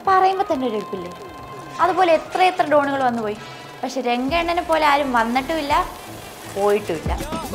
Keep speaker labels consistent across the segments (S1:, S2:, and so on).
S1: പറയുമ്പോൾ തന്നെ ഒരു എടുപ്പില്ലേ. അതുപോലെ എത്ര ഡോണുകൾ വന്നുപോയി. പക്ഷെ രംഗണ്ണനെ പോലെ ആരും വന്നിട്ടുമില്ല, പോയിട്ടുമില്ല.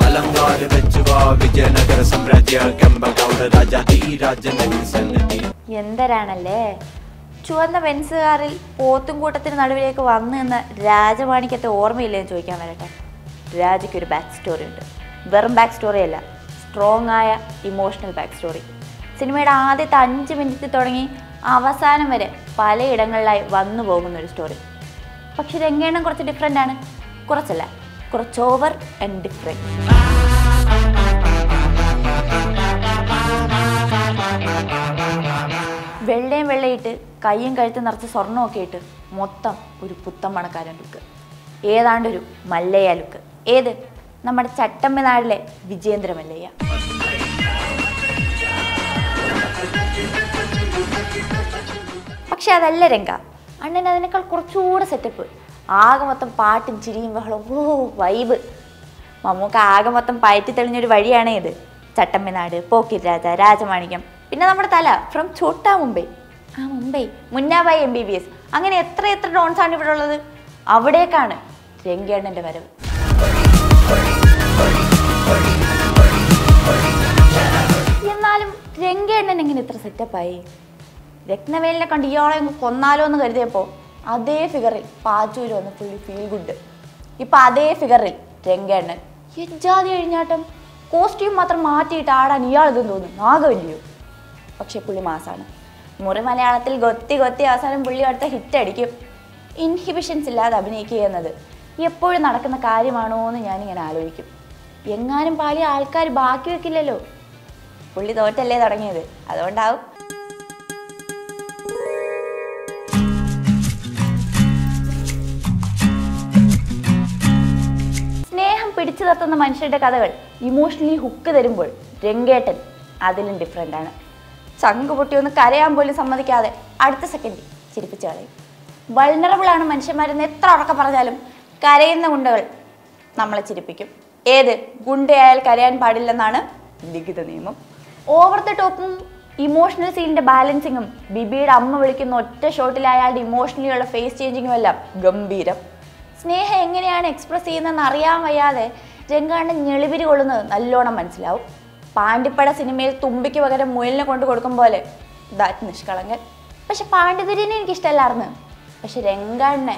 S1: എന്തരാണല്ലേ ചുവന്ന ബെൻസുകാരിൽ പോത്തും കൂട്ടത്തിന് നടുവിലേക്ക് വന്നു എന്ന രാജമാണിക്കത്തെ ഓർമ്മയില്ലേന്ന് ചോദിക്കാൻ വരട്ടെ. രാജയ്ക്കൊരു ബാക്ക് സ്റ്റോറി ഉണ്ട്. വെറും ബാക്ക് സ്റ്റോറി അല്ല, സ്ട്രോങ് ആയ ഇമോഷണൽ ബാക്ക് സ്റ്റോറി. സിനിമയുടെ ആദ്യത്തെ 5 മിനിറ്റിൽ തുടങ്ങി അവസാനം വരെ പലയിടങ്ങളിലായി വന്നു പോകുന്നൊരു സ്റ്റോറി. പക്ഷെ രംഗണ്ണൻ കുറച്ച് ഡിഫറെൻ്റ് ആണ്. കുറച്ചല്ല, കുറച്ച് ഓവർ ആൻഡ് ഡിഫറെൻറ്റ്. വെള്ളയിട്ട് കയ്യും കഴുത്ത് നിറച്ച് സ്വർണ്ണമൊക്കെ ഇട്ട് മൊത്തം ഒരു പുത്തൻ മണക്കാരൻ ലുക്ക്. ഏതാണ്ടൊരു മല്ലയ്യ ലുക്ക്. ഏത്? നമ്മുടെ ചട്ടമ്പിനാടിലെ വിജയേന്ദ്ര മല്ലയ്യ. പക്ഷെ അതല്ല രംഗ. അണ്ണൻ അതിനേക്കാൾ കുറച്ചുകൂടെ സെറ്റപ്പ്. ആകെ മൊത്തം പാട്ടും ചിരിയും ബഹളം. വൈബ്. മമ്മൂക്ക ആകെ മൊത്തം പയറ്റി തെളിഞ്ഞൊരു വഴിയാണ് ഇത്. ചട്ടമ്പിനാട്, പോക്കിരി രാജ, രാജമാണിക്യം, പിന്നെ നമ്മുടെ തല ഫ്രം ഛോട്ടാ മുംബൈ. മുംബൈ, മുന്നാബായി MBBS, അങ്ങനെ എത്ര ഡോൺസാണ് ഇവിടെ ഉള്ളത്. അവിടേക്കാണ് രംഗണ്ണൻ്റെ വരവ്. എന്നാലും രംഗണ്ണൻ എങ്ങനെ ഇത്ര സെറ്റപ്പായി? രത്നവേലിനെ കണ്ട് ഇയാളെ കൊന്നാലോ എന്ന് കരുതിയപ്പോൾ അതേ ഫിഗറിൽ പാച്ചൂര് വന്ന് ഫുള്ളി ഫീൽ ഗുഡ്. ഇപ്പം അതേ ഫിഗറിൽ രംഗണ്ണൻ. യജ്ജാതി കഴിഞ്ഞാട്ടം. കോസ്റ്റ്യൂം മാത്രം മാറ്റിയിട്ട് ആടാൻ ഇയാളിതെന്ന് തോന്നുന്നു. നാഗവല്ലിയോ? പക്ഷെ പുള്ളി മാസാണ്. മുറി മലയാളത്തിൽ ഗൊത്തി അവസാനം പുള്ളി അടുത്ത ഹിറ്റ് അടിക്കും. ഇൻഹിബിഷൻസ് ഇല്ലാതെ അഭിനയിക്കുക എന്നത് എപ്പോഴും നടക്കുന്ന കാര്യമാണോ എന്ന് ഞാനിങ്ങനെ ആലോചിക്കും. എങ്ങാനും പാലിയ ആൾക്കാർ ബാക്കി വെക്കില്ലല്ലോ. പുള്ളി തോറ്റല്ലേ തുടങ്ങിയത്, അതുകൊണ്ടാവും. സ്നേഹം പിടിച്ചു നിർത്തുന്ന മനുഷ്യരുടെ കഥകൾ ഇമോഷണലി ഹുക്ക് തരുമ്പോൾ രംഗേട്ടൻ അതിലും ഡിഫറെൻ്റ് ആണ്. ചങ്ക് പൊട്ടി ഒന്ന് കരയാൻ പോലും സമ്മതിക്കാതെ അടുത്ത സെക്കൻഡ് ചിരിപ്പിച്ച് കളയും. വൾണറബിളാണ് മനുഷ്യന്മാരെന്ന് എത്ര ഉറക്കെ പറഞ്ഞാലും കരയുന്ന ഗുണ്ടകൾ നമ്മളെ ചിരിപ്പിക്കും. ഏത്? ഗുണ്ടയായാൽ കരയാൻ പാടില്ലെന്നാണ് ലിഖിത നിയമം. ഓവർ ദ ടോപ്പും ഇമോഷണൽ സീനിൻ്റെ ബാലൻസിങ്ങും ബിബിയുടെ അമ്മ വിളിക്കുന്ന ഒറ്റ ഷോട്ടിൽ അയാളുടെ ഇമോഷണലിയുള്ള ഫേസ് ചേഞ്ചിങ്ങും എല്ലാം ഗംഭീരം. സ്നേഹം എങ്ങനെയാണ് എക്സ്പ്രസ് ചെയ്യുന്നതെന്ന് അറിയാൻ വയ്യാതെ രംഗണ്ണൻ ഞെളിവിരി കൊള്ളുന്നത് നല്ലോണം മനസ്സിലാവും. പാണ്ടിപ്പട സിനിമയിൽ തുമ്പിക്ക് പകരം മുയലിനെ കൊണ്ട് കൊടുക്കും പോലെ ദാറ്റ് നിഷ്കളങ്കൻ. പക്ഷെ പാണ്ഡിതുര്യനെ എനിക്കിഷ്ടമല്ലായിരുന്നു. പക്ഷെ രംഗണ്ണൻ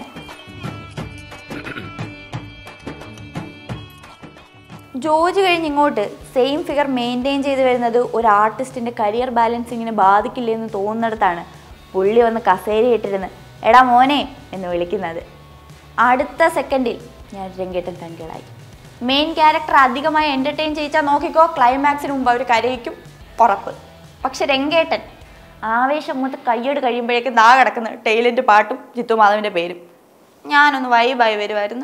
S1: ജോജ് കഴിഞ്ഞ് ഇങ്ങോട്ട് സെയിം ഫിഗർ മെയിൻറ്റെയിൻ ചെയ്ത് വരുന്നത് ഒരു ആർട്ടിസ്റ്റിൻ്റെ കരിയർ ബാലൻസിങ്ങിനെ ബാധിക്കില്ലെന്ന് തോന്നുന്നിടത്താണ് പുള്ളി വന്ന് കസേരയിട്ടിരുന്ന് എടാ മോനെ എന്ന് വിളിക്കുന്നത്. അടുത്ത സെക്കൻഡിൽ ഞാൻ രംഗേട്ടൻ തങ്കിളായി. മെയിൻ ക്യാരക്ടർ അധികമായി എൻ്റർടൈൻ ചെയ്യിച്ചാൽ നോക്കിക്കോ, ക്ലൈമാക്സിന് മുമ്പ് അവർ കരയിക്കും, ഉറപ്പ്. പക്ഷെ രംഗേട്ടൻ ആവേശം അങ്ങോട്ട് കയ്യോട് കഴിയുമ്പോഴേക്കും ദാ കിടക്കുന്ന ടൈലൻ്റ് പാട്ടും ജിത്തു മാധവൻ്റെ പേരും. ഞാനൊന്ന് വൈബായി വരുമായിരുന്നു.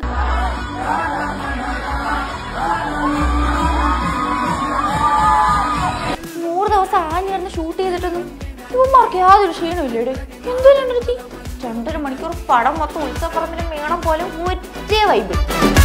S1: ദിവസം ആഞ്ഞിരുന്ന് ഷൂട്ട് ചെയ്തിട്ടൊന്നും ഇവന്മാർക്ക് യാതൊരു ക്ഷീണമില്ലേടെ. എന്തോ 2.5 മണിക്കൂർ പടം മൊത്തം ഉത്സവപ്പറമ്പിന് മേളം പോലെ ഒറ്റ വൈബ്.